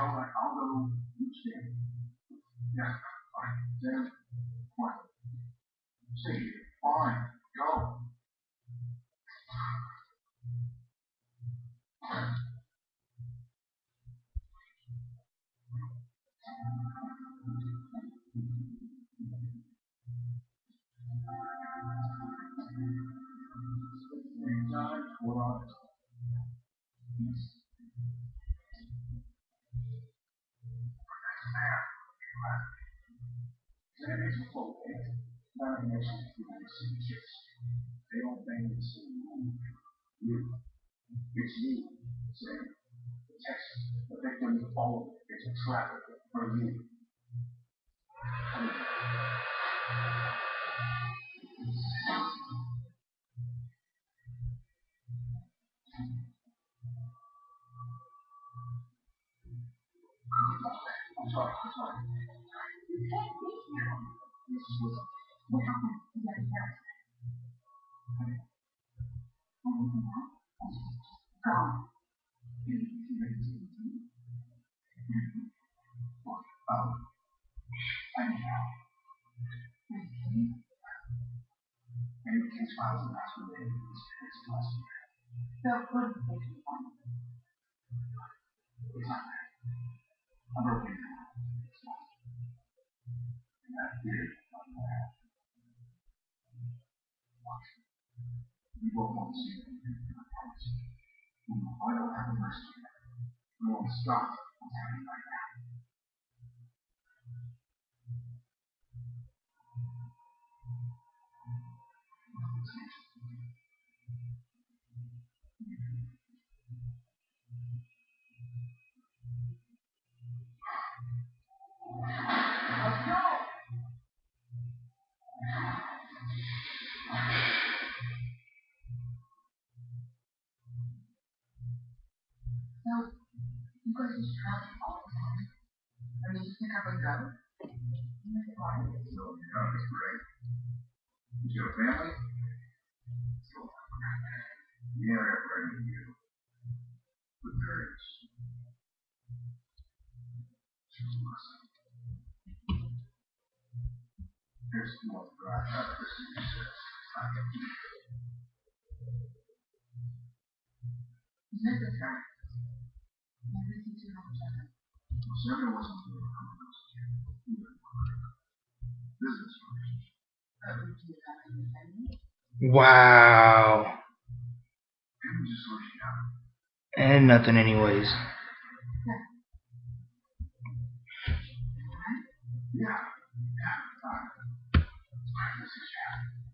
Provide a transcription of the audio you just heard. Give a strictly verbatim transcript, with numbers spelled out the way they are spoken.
alright, I'll go each day. Yeah, fine. Then, what? Say, fine, go. Anytime, hold on. Then it's a full day. Not a nation to do the same kids. They don't bang the same room. You. It's you. Say, the text, the victim, the follower. It's a trap for you. I'm sorry, I'm sorry. You can't be here. This is what, what happened? Yeah, yeah. Okay. Oh, um, anyhow, and the case files and that's related to this case last year. They'll put it in the file. It's not that. I'm broken down. It's not. And that did not matter. Watch. We both want to see it. I promise you. I don't have a mercy. We won't stop what's happening right now. Let's go! So, you guys just travel all the time? Or you just pick up and go? You make it hard. So, yeah, that's great. Is your family? So, yeah, they're pregnant you. With marriage. There's more dry out of this than you said. I can do it. Is that the fact? Never since you have each other. Well, Sarah wasn't doing a relationship. You were a business relationship. That would do that in the family? Wow. Didn't just let you out. And nothing anyways. Yeah. Yeah. Yeah. Fine. This is Jack.